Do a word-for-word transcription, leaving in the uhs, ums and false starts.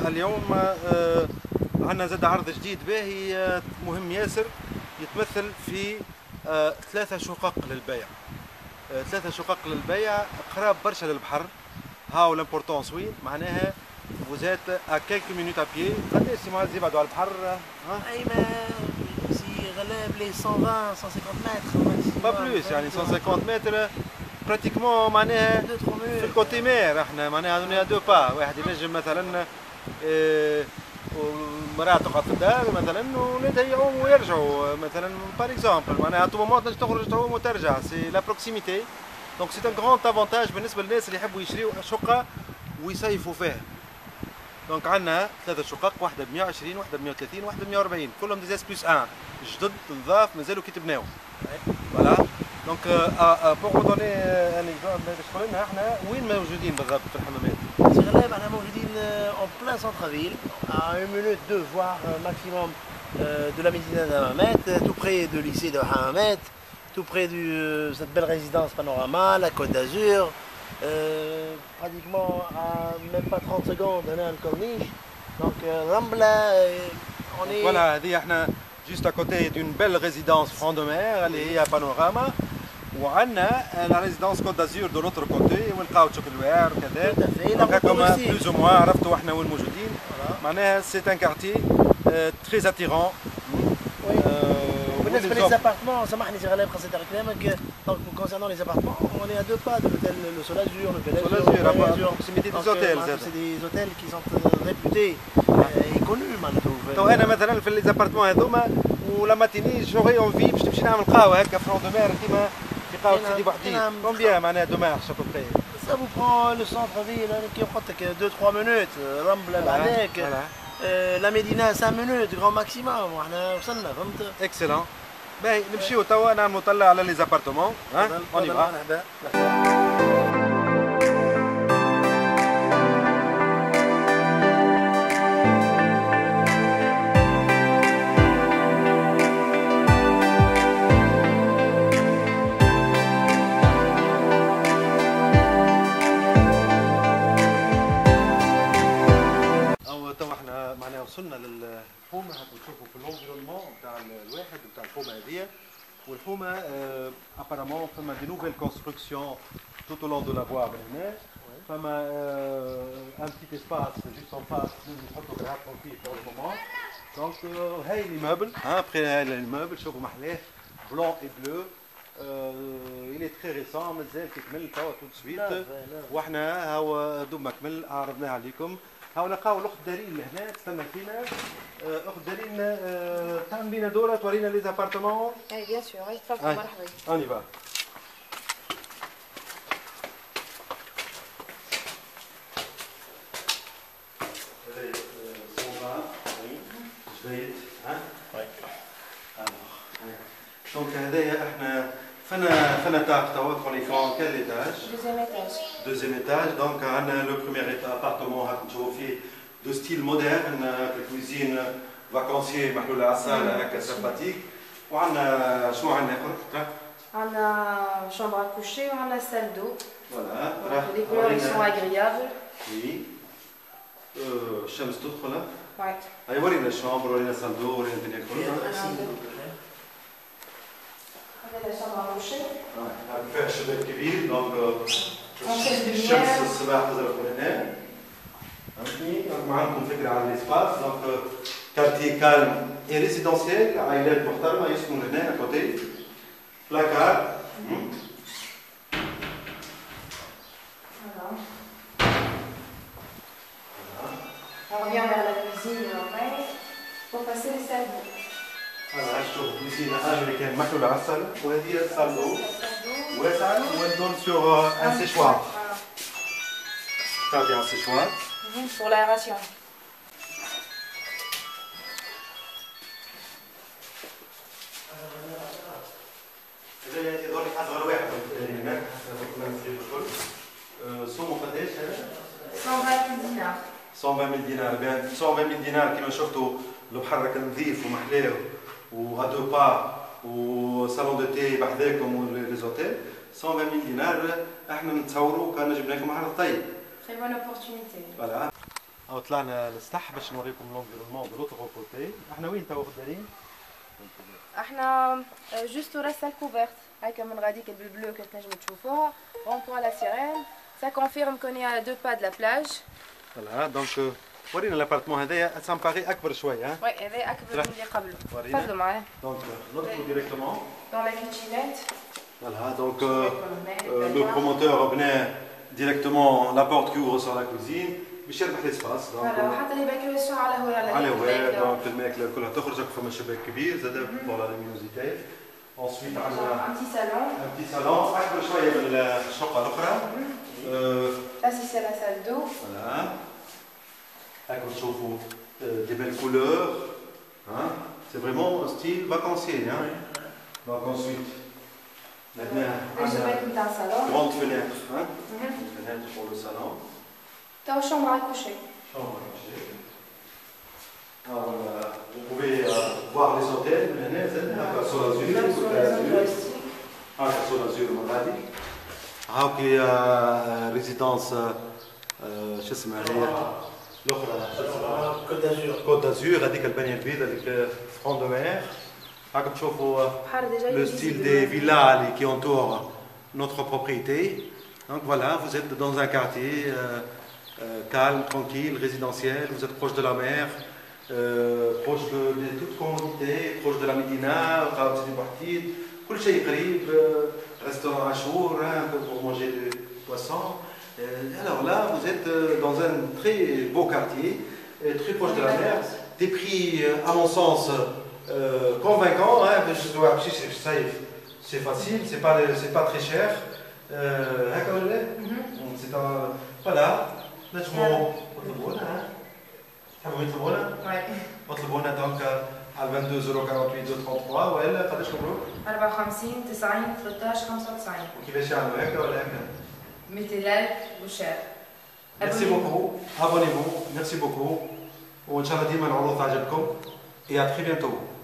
اليوم عندنا زاد عرض جديد باهي مهم ياسر، يتمثل في ثلاثة شقق للبيع. ثلاثة شقق للبيع قراب برشا للبحر. هاو لامبورتونس وين معناها vous êtes à quelques minutes à pied. قداش سي معز يبعدوا على البحر؟ اي ما سي غلاب لي مية وعشرين مية وخمسين متر. با بلوس يعني مية وخمسين متر براتيكمون معناها في الكوتي مير. احنا معناها هذونا دو با، واحد ينجم مثلا ومرأة تقعد في الدار مثلا ولادها يعوموا ويرجعوا مثلا باغ اكزومبل، معناها تو مومون تنجم تخرج تعوم وترجع. سي لا بروكسيميتي دونك سي ان غراند افونتاج بالنسبه للناس اللي يحبوا يشريوا شقه ويصيفوا فيها. دونك عندنا ثلاثة شقق، واحدة ب مية وعشرين، واحدة ب مية وثلاثين، واحدة ب مية وأربعين، كلهم ديزاس بلس واحد، جدد نظاف مازالوا كي تبناو. فوالا دونك بور فو دوني ان اكزومبل باش تقول لنا احنا وين موجودين بالضبط في الحمامات؟ سي غلاب احنا موجودين اون بلان سونتر فيل، à une minute deux voire maximum de la médina d'Hammamet, tout près du lycée de Hammamet, tout près de cette belle résidence Panorama, la Côte d'Azur. Euh, pratiquement à même pas trente secondes on est à Corniche. Donc Rambla, on est... Voilà, هذه احنا juste à côté d'une belle résidence front de mer اللي هي بانوراما، وعندنا la résidence Côte d'Azur de l'autre côté ونلقاو تشوك الوعر وكذا. هكاكم بلوز او موان عرفتوا احنا وين موجودين. معناها سي ان كارتي تري اتيرون. بالنسبة للابارتمون سامحني سي غلاب خاصة تاع كلامك. دونك concernant les appartements on est à deux pas de l'hôtel le Sol Azur, le Bel Azur, proximité des hôtels. C'est des hôtels qui sont réputés et connus معناتها. تو انا مثلا في لي زابارتمون هذوما ولا ماتيني جوغي اون في باش تمشي نعمل قهوة هكا فرون دو مير كيما في قهوة سيدي بوحدين. كومبيان معناها دو مارش ابوبري؟ Ça vous prend le centre-ville qui يقعدك deux trois minutes، رملة بعدك، لا مدينة cinq minutes grand maximum وحنا وصلنا فهمت؟ اكسلون. باهي نمشيو توا نعملوا طلع على لي زابارتمون. ها اون يفا. وصلنا للحومه. هتشوفوا في الانفيرونمون نتاع الواحد نتاع الحومه هذه. والحومه ابارامون فما دي نوفيل كونستركسيون توت او لون دو لا فوا من هنا. فما ان بتيت اسباس جوست ان فاس نحطوا فيها ترونكيل فور المومون. دونك هاي ليموبل ابخي هاي ليموبل شوفوا محلاه بلون اي بلو. il est très récent مازال كيكمل توا تو سويت. واحنا هاو دوب ما كمل عرضناه عليكم. هاو نلقاو الاخت دارين لهنا تستنى فينا. اخت دارين تعمل بينا دوره تورينا لي زابارتمون. اي بيان سور، تفضل مرحبا. اوني با. جديد ها؟ وي. دونك هذايا احنا فانا فانا تاع توا تقولي كون كال ايتاج؟ دوزيام ايتاج. دوزيام ايتاج. دونك عندنا لو بروميير ابارتمون هاك نشوفوا فيه دو ستيل مودرن، كوزين فاكونسيي محلوله على الصاله هكا سمباتيك. وعندنا شنو عندنا اخر؟ عندنا شامبر ا كوشي وعندنا سال دو. فوالا. لي كولور ils sont agréables. وي. الشمس تدخل. وي. هاي ورينا الشامبر ورينا سال دو ورينا الدنيا كلها. هذا شامبر ا كوشي. هاك فيها شباك كبير دونك الشمس الصباح تضرب من هنا. فهمتني؟ دونك ما عندكم فكره على الاسباس. دونك كارتي كالم اي ريزيدونسيال، عائلات محترمه يسكنوا هنا كوتي. بلاكار. On revient vers la cuisine après pour passer les salles d'eau. هذا شوف كوزينه امريكان محلوله على الصاله وهذه الصال دو واسعه ودون سور ان سيشوار. تعطي على السيشوار. Pour l'aération. هذا يظهر لك اصغر واحد هناك. سومو قداش هذا؟ cent vingt mille dinars. مية وعشرين دينار. بان مية وعشرين دينار كما شفتوا البحر نظيف ومحلاه وهادو با وصالون دو تي بحذاكم ولي زوتيل. مية وعشرين دينار احنا نتصوروا كان جبنا لكم عرض طيب. Très bonne opportunité. فوالا. او طلعنا للسطح باش نوريكم لونفيرونمون دو لوتر كوتي. احنا وين تو دارين؟ احنا جوست ورا السال كوفرت هكا من غاديك البلو كي تنجموا تشوفوها اون بوان لا سيرين. سا كونفيرم كون يا دو با دو لا بلاج. فوالا دونك ورينا الابارتمون هذايا سا مباري اكبر شويه ها. وي هذا اكبر من اللي قبله. تفضلوا معايا. دونك ندخلوا ديريكتومون دون لا كيتشينيت. Voilà, donc euh, euh, le promoteur venait directement la porte qui ouvre sur la cuisine. باش يربح الاسباس. فوالا وحتى ليفاكيواسيون على هو على على هو دونك الماكله كلها تخرج فما شباك كبير زاد بور لا لومينوزيتي. انسويت عندنا ان تي سالون. ان تي سالون اكبر شويه من الشقه الاخرى. لا سي سي لا سال دو. فوالا هاكم تشوفوا دي بيل كولور ها سي فريمون ستيل فاكونسيل ها. دونك انسويت الجبال نتاع الصالون. grande fenêtre hein. Une fenêtre pour le salon. تاو chambre à coucher. Chambre à coucher. Alors, euh, vous pouvez euh, voir les hôtels من هنا زاد هكا سول ازور كل ازور هكا سول ازور من غادي هاكي ريزيدونس شو اسمها هي الاخرى كود دازور. كود دازور هذيك البنيه البيضاء هذيك فرون دو مير. راكم تشوفوا le style des villas qui entourent notre propriété. Donc voilà, vous êtes dans un quartier euh, euh, calme, tranquille, résidentiel, vous êtes proche de la mer, euh, proche de, de toute commodité, proche de la Médina, du Partid, كل شيء قريب, restaurant Achour hein, pour manger du poisson. Euh, alors là, vous êtes dans un très beau quartier, très proche de la mer, des prix à mon sens Euh, convaincant, hein, je dois c'est facile, c'est pas, c'est pas très cher. Euh, mm-hmm. C'est un. Voilà. مطلبونا دونك على اثنين وعشرين صفر ثمانية وأربعين صفر ثلاثة وثلاثين ولا قداش نقولوا؟ أربعة وخمسين تسعين ثلاثة عشر خمسة وتسعين. وكيفاش يعملوا هكا ولا هكا؟ مئتين ألف وشار. ميرسي بوكو، ابونيفو، ميرسي بوكو، وان شاء الله ديما العروض تعجبكم. Et à très bientôt.